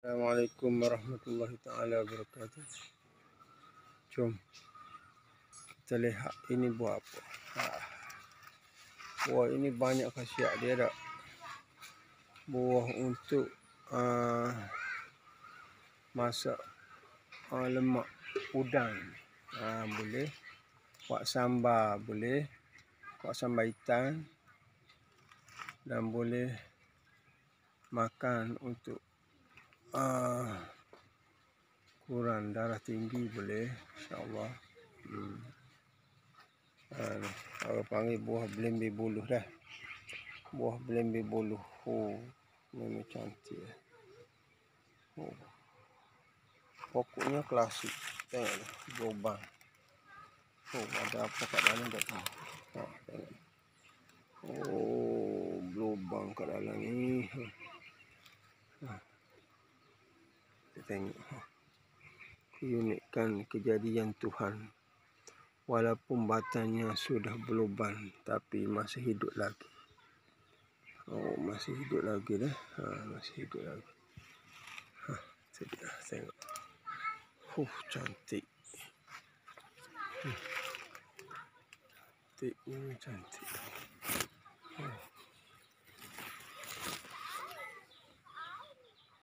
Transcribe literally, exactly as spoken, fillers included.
Assalamualaikum warahmatullahi taala wabarakatuh. Jom kita lihat ini buah apa. Ha. Buah ini banyak khasiat dia tak. Buah untuk uh, masak uh, lemak udang. Uh, boleh. Buat sambal boleh. Buat sambal ikan. Dan boleh makan untuk uh, kurang darah tinggi boleh, insyaAllah. Hmm. Uh, orang panggil buah belembi buluh dah. Buah belembi buluh. Oh, memang cantik. Oh. Pokoknya klasik. Tengok lubang. Oh, ada apa kat dalam tak tahu. Ha, tengok. Oh, lubang kat dalam ni. Ha. Kita tengok. Keunikan kejadian Tuhan. Walaupun batangnya sudah berlubang, tapi masih hidup lagi. Oh, masih hidup lagi dah. Ha, masih hidup lagi. Ha, sedih. Tengok. Huh, cantik. Hmm. Cantik, ini cantik. Hmm.